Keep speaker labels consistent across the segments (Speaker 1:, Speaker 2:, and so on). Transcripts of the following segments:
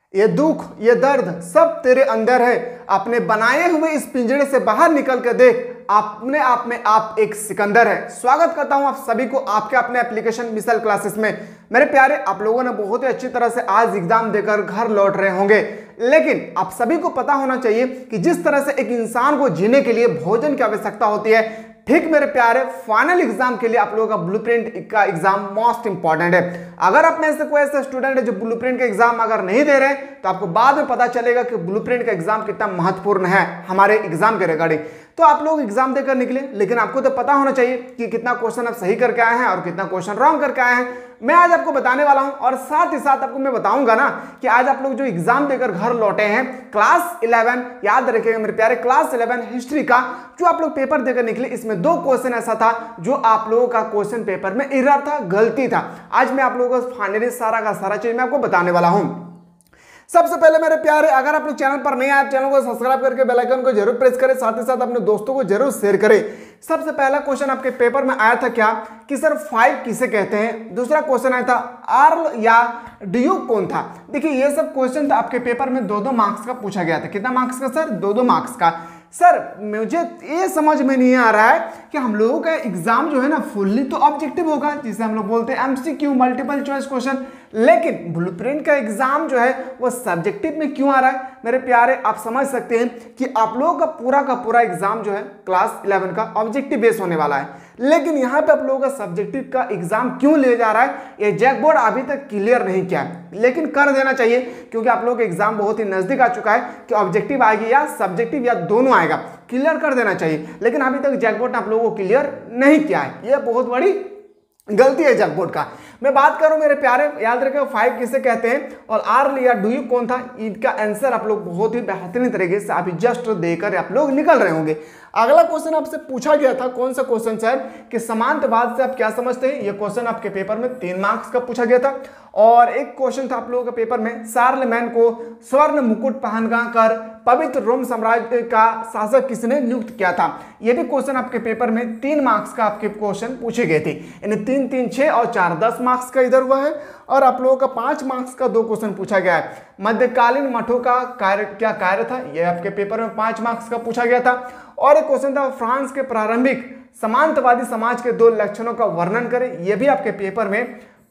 Speaker 1: ये दुख ये दर्द सब तेरे अंदर है, अपने बनाए हुए इस पिंजरे से बाहर निकल कर देख, अपने आप में आप एक सिकंदर है। स्वागत करता हूं आप सभी को आपके अपने एप्लीकेशन मिसल क्लासेस में। मेरे प्यारे, आप लोगों ने बहुत ही अच्छी तरह से आज एग्जाम देकर घर लौट रहे होंगे, लेकिन आप सभी को पता होना चाहिए कि जिस तरह से एक इंसान को जीने के लिए भोजन की आवश्यकता होती है, ठीक मेरे प्यारे फाइनल एग्जाम के लिए आप लोगों का ब्लूप्रिंट का एग्जाम मोस्ट इंपॉर्टेंट है। अगर आप में से कोई ऐसा स्टूडेंट है जो ब्लूप्रिंट का एग्जाम अगर नहीं दे रहे तो आपको बाद में पता चलेगा कि ब्लूप्रिंट का एग्जाम कितना महत्वपूर्ण है हमारे एग्जाम के रिगार्डिंग। तो आप लोग एग्जाम देकर निकले, लेकिन आपको तो पता होना चाहिए कि कितना क्वेश्चन आप सही करके आए हैं और कितना क्वेश्चन रॉन्ग करके आए हैं। मैं आज आपको बताने वाला हूं और साथ ही साथ आपको मैं बताऊंगा ना कि आज आप लोग जो एग्जाम देकर घर लौटे हैं क्लास 11, याद रखिएगा मेरे प्यारे, क्लास 11 हिस्ट्री का जो आप लोग पेपर देकर निकले, इसमें 2 क्वेश्चन ऐसा था जो आप लोगों का क्वेश्चन पेपर में एरर था, गलती था। आज मैं आप लोगों को फाइनली सारा का सारा चीज मैं आपको बताने वाला हूं। सबसे पहले मेरे प्यारे, अगर आप लोग चैनल पर नए आए, चैनल को सब्सक्राइब करके बेल आइकन को जरूर प्रेस करें, साथ ही साथ अपने दोस्तों को जरूर शेयर करें। सबसे पहला क्वेश्चन आपके पेपर में आया था क्या कि सर 5 किसे कहते हैं। दूसरा क्वेश्चन आया था आर्ल या ड्यूक कौन था। देखिए ये सब क्वेश्चन था आपके पेपर में 2-2 मार्क्स का पूछा गया था। कितना मार्क्स का सर? 2-2 मार्क्स का। सर मुझे ये समझ में नहीं आ रहा है कि हम लोगों का एग्जाम जो है ना फुल्ली तो ऑब्जेक्टिव होगा, जिसे हम लोग बोलते हैं एमसीक्यू मल्टीपल चॉइस क्वेश्चन, लेकिन ब्लूप्रिंट का एग्जाम जो है वो सब्जेक्टिव में क्यों आ रहा है। मेरे प्यारे, आप समझ सकते हैं कि आप लोगों का पूरा एग्जाम जो है क्लास 11 का ऑब्जेक्टिव बेस होने वाला है, लेकिन यहाँ पे आप लोगों का सब्जेक्टिव का एग्जाम क्यों ले जा रहा है ये जैक बोर्ड अभी तक क्लियर नहीं किया है, लेकिन कर देना चाहिए क्योंकि आप लोगों का एग्जाम बहुत ही नजदीक आ चुका है कि ऑब्जेक्टिव आएगी या सब्जेक्टिव या दोनों आएगा, क्लियर कर देना चाहिए। लेकिन अभी तक जैक बोर्ड ने आप लोगों को क्लियर नहीं किया है, यह बहुत बड़ी गलती है जैक बोर्ड का। मैं बात करूं मेरे प्यारे, याद रखें 5 किसे कहते हैं और आर्ल या डू कौन था, इनका आंसर आप लोग बहुत ही बेहतरीन तरीके से अभी जस्ट देकर आप लोग निकल रहे होंगे। अगला क्वेश्चन आपसे पूछा गया था, कौन सा क्वेश्चन सर कि समांतरवाद से आप क्या समझते हैं। यह क्वेश्चन आपके पेपर में 3 मार्क्स का पूछा गया था। और एक क्वेश्चन था आप लोगों के पेपर में शार्लेमेन को स्वर्ण मुकुट पहनकर पवित्र रोम साम्राज्य का शासक किसने नियुक्त किया था। यह भी क्वेश्चन आपके पेपर में 3 मार्क्स का आपके क्वेश्चन पूछे गए थे। यानी 3, 3, 6 और 4 10 मार्क्स का इधर हुआ है और आप लोगों का 5 मार्क्स का 2 क्वेश्चन पूछा गया है। मध्यकालीन मठों का क्या कार्य था, यह आपके पेपर में 5 मार्क्स का पूछा गया था। और एक क्वेश्चन था फ्रांस के प्रारंभिक समांतवादी समाज के 2 लक्षणों का वर्णन करें, यह भी आपके पेपर में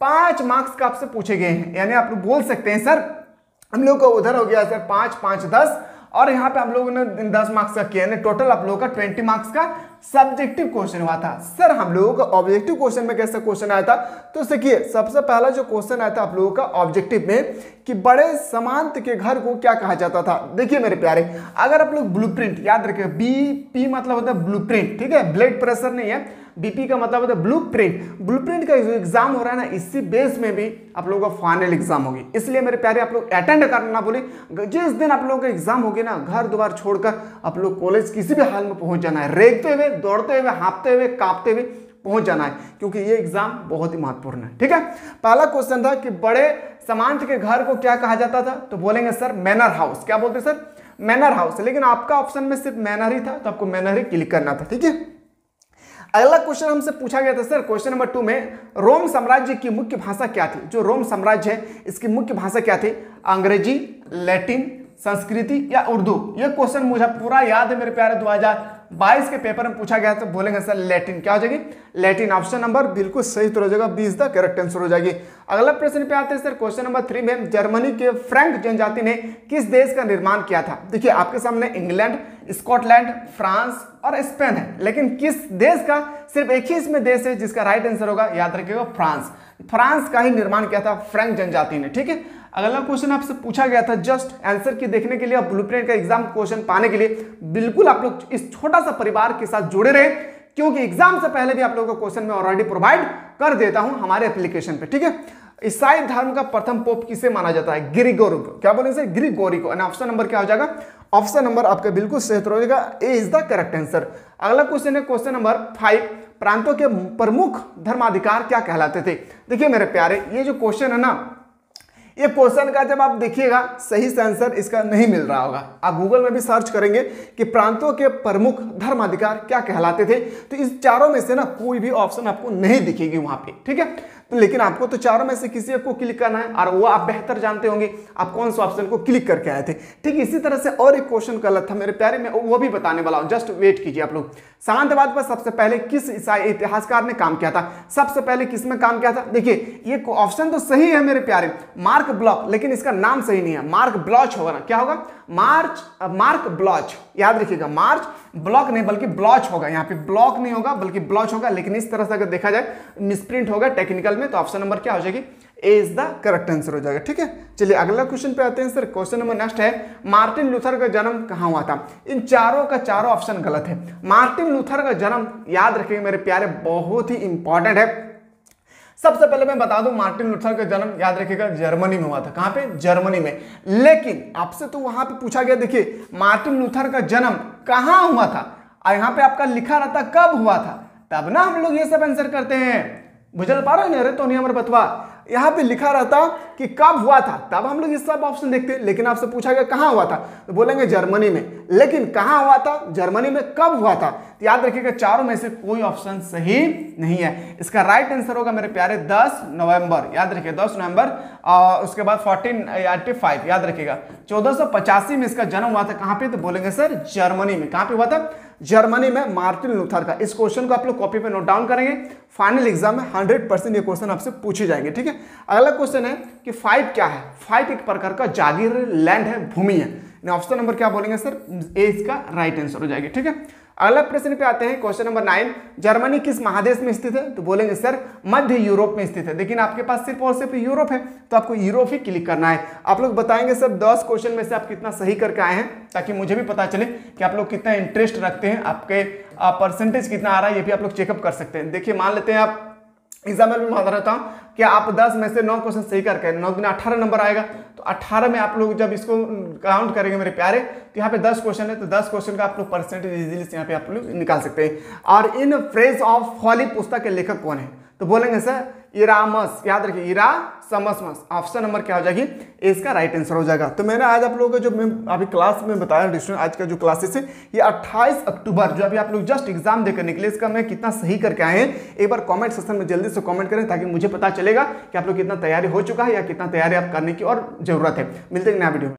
Speaker 1: 5 मार्क्स का आपसे पूछे गए हैं। यानी आप लोग बोल सकते हैं सर हम लोग का उधर हो गया सर 5, 5, 10 और यहाँ पे हम लोगों ने 10 मार्क्स का किया, टोटल आप लोगों का 20 मार्क्स का सब्जेक्टिव क्वेश्चन हुआ था। सर हम लोगों का ऑब्जेक्टिव क्वेश्चन में कैसा क्वेश्चन आया था, तो देखिए सबसे पहला जो क्वेश्चन आया था आप लोगों का ऑब्जेक्टिव में कि बड़े समांत के घर को क्या कहा जाता था। देखिए मेरे प्यारे, अगर आप लोग ब्लूप्रिंट याद रखें, बीपी मतलब होता है ब्लूप्रिंट, ठीक है, ब्लड प्रेशर नहीं है, बीपी का मतलब होता है ब्लूप्रिंट। ब्लूप्रिंट का जो एग्जाम हो रहा है ना, इसी बेस में भी आप लोगों का फाइनल एग्जाम होगी, इसलिए मेरे प्यारे आप लोग अटेंड करना भूलें। जिस दिन आप लोगों का एग्जाम होगी ना, घर द्वार छोड़कर आप लोग कॉलेज किसी भी हाल में पहुंच जाना है, रेंगते हुए, दौड़ते हुए, हाँफते हुए, कांपते हुए पहुंच जाना है, क्योंकि ये एग्जाम बहुत ही महत्वपूर्ण है। ठीक है, पहला क्वेश्चन था कि बड़े समांत के घर को क्या कहा जाता था, तो बोलेंगे सर मैनर हाउस। क्या बोलते सर? Manor house. लेकिन आपका ऑप्शन में सिर्फ मैनर ही था, तो आपको मैनर ही क्लिक करना था। ठीक है, अगला क्वेश्चन हमसे पूछा गया था सर क्वेश्चन नंबर 2 में रोम साम्राज्य की मुख्य भाषा क्या थी। जो रोम साम्राज्य है इसकी मुख्य भाषा क्या थी, अंग्रेजी, लैटिन, संस्कृति या उर्दू। ये क्वेश्चन मुझे पूरा याद है मेरे प्यारे, 2022 के पेपर में पूछा गया, तो बोलेंगे सर लैटिन। क्या हो जाएगी? लैटिन। ऑप्शन नंबर बिल्कुल सही तो हो जाएगा, 20 द करेक्ट आंसर हो जाएगी। अगला प्रश्न पे आते हैं सर क्वेश्चन नंबर 3 में जर्मनी के फ्रैंक जनजाति ने किस देश का निर्माण किया था। देखिए आपके सामने इंग्लैंड, स्कॉटलैंड, फ्रांस और स्पेन है, लेकिन किस देश का, सिर्फ एक ही इसमें देश है जिसका राइट आंसर होगा, याद रखिएगा फ्रांस। फ्रांस का ही निर्माण किया था फ्रैंक जनजाति ने। ठीक है, अगला क्वेश्चन आपसे पूछा गया था जस्ट आंसर की देखने के लिए और ब्लूप्रिंट का एग्जाम क्वेश्चन पाने के लिए बिल्कुल आप लोग इस छोटा सा परिवार के साथ जुड़े रहे, क्योंकि एग्जाम से पहले भी आप लोगों को क्वेश्चन में ऑलरेडी प्रोवाइड कर देता हूं हमारे एप्लीकेशन पे। ठीक है, ईसाई धर्म का प्रथम पोप किसे माना जाता है? ग्रिगोरी को। क्या बोलेंगे सर? ग्रिगोरी को। ऑप्शन नंबर क्या हो जाएगा? ऑप्शन नंबर आपका बिल्कुल सही हो जाएगा, A is the correct answer. अगला क्वेश्चन है क्वेश्चन नंबर 5, प्रांतों के प्रमुख धर्माधिकार क्या कहलाते थे। देखिए मेरे प्यारे, ये जो क्वेश्चन है ना, ये क्वेश्चन का जब आप देखिएगा सही से आंसर इसका नहीं मिल रहा होगा, आप गूगल में भी सर्च करेंगे कि प्रांतों के प्रमुख धर्माधिकार क्या कहलाते थे, तो इस चारों में से ना कोई भी ऑप्शन आपको नहीं दिखेगी वहां पे। ठीक है, तो लेकिन आपको तो चारों में से किसी एक को क्लिक करना है और वो आप बेहतर जानते होंगे आप कौन सा ऑप्शन को क्लिक करके आए थे। ठीक इसी तरह से और एक क्वेश्चन गलत था मेरे प्यारे, में वो भी बताने वाला हूं, जस्ट वेट कीजिए आप लोग। सामंतवाद पर सबसे पहले किस ईसाई इतिहासकार ने काम किया था? सबसे पहले किस में काम किया था? देखिए ये ऑप्शन तो सही है मेरे प्यारे, मार्क ब्लॉक, लेकिन इसका नाम सही नहीं है, मार्क ब्लॉच होगा ना, क्या होगा? मार्क ब्लॉच, याद रखिएगा, मार्च ब्लॉक नहीं बल्कि ब्लॉच होगा, यहाँ पे ब्लॉक नहीं होगा बल्कि ब्लॉच होगा। लेकिन इस तरह से अगर देखा जाए मिसप्रिंट होगा टेक्निकल में, तो ऑप्शन नंबर क्या हो जाएगी? A is the correct answer हो जाएगा। ठीक है, चलिए अगला क्वेश्चन पे आते हैं सर। क्वेश्चन नंबर नेक्स्ट है, मार्टिन लूथर का जन्म कहाँ हुआ था? इन चारों का चारों ऑप्शन गलत है। मार्टिन लूथर का जन्म, याद रखिएगा मेरे प्यारे, बहुत ही इंपॉर्टेंट है। सबसे पहले मैं बता दूं, मार्टिन लूथर का जन्म याद रखिएगा जर्मनी में हुआ था। कहां पे? जर्मनी में। लेकिन आपसे तो वहां पे पूछा गया, देखिए मार्टिन लूथर का जन्म कहां हुआ था, और यहां पे आपका लिखा रहता कब हुआ था, तब ना हम लोग ये सब आंसर करते हैं। बुझल पा रहे हैं? तो नहीं हमारे बतवा, यहाँ पे लिखा रहता कि कब हुआ था, तब हम लोग ये सब ऑप्शन देखते हैं। लेकिन आपसे पूछा गया कहाँ हुआ था, तो बोलेंगे जर्मनी में। लेकिन कहाँ हुआ था? जर्मनी में। कब हुआ था? तो याद रखिएगा चारों में से कोई ऑप्शन सही नहीं है। इसका राइट आंसर होगा मेरे प्यारे 10 नवंबर, याद रखिए 10 नवंबर। उसके बाद 1485, याद रखिएगा 1485 में इसका जन्म हुआ था। कहाँ पे? तो बोलेंगे सर जर्मनी में। कहाँ पे हुआ था? जर्मनी में, मार्टिन लूथर का। इस क्वेश्चन को आप लोग कॉपी पे नोट डाउन करेंगे, फाइनल एग्जाम में 100% ये क्वेश्चन आपसे पूछे जाएंगे। ठीक है, अगला क्वेश्चन है कि 5 क्या है? 5 एक प्रकार का जागीर लैंड है, भूमि है। ऑप्शन नंबर क्या बोलेंगे सर? ए इसका राइट आंसर हो जाएगा। ठीक है, अगला प्रश्न पे आते हैं, क्वेश्चन नंबर 9। जर्मनी किस महादेश में स्थित है? तो बोलेंगे सर मध्य यूरोप में स्थित है। लेकिन आपके पास सिर्फ और सिर्फ यूरोप है, तो आपको यूरोप ही क्लिक करना है। आप लोग बताएंगे सर 10 क्वेश्चन में से आप कितना सही करके आए हैं, ताकि मुझे भी पता चले कि आप लोग कितना इंटरेस्ट रखते हैं, आपके परसेंटेज कितना आ रहा है, ये भी आप लोग चेकअप कर सकते हैं। देखिए मान लेते हैं आप एग्जाम्पल में मान रहता हूँ कि आप 10 में से 9 क्वेश्चन सही करके 9 दिन 18 नंबर आएगा। तो 18 में आप लोग जब इसको काउंट करेंगे मेरे प्यारे, तो यहाँ पे 10 क्वेश्चन है, तो 10 क्वेश्चन का आप लोग परसेंटेज इजीली यहाँ पे आप लोग निकाल सकते हैं। और इन फ्रेज ऑफ फॉली पुस्तक के लेखक कौन है? तो बोलेंगे सर इरामस, याद रखिए इरासमस। ऑप्शन नंबर क्या हो जाएगी? इसका राइट आंसर हो जाएगा। तो मैंने आज आप लोगों को जो मैं अभी क्लास में बताया स्टूडेंट, आज का जो क्लासेस है ये 28 अक्टूबर, जो अभी आप लोग जस्ट एग्जाम देकर निकले, इसका मैं कितना सही करके आए हैं एक बार कमेंट सेक्शन में जल्दी से कमेंट करें, ताकि मुझे पता चलेगा कि आप लोग कितना तैयारी हो चुका है या कितना तैयारी आप करने की और जरूरत है। मिलते हैं नया वीडियो में।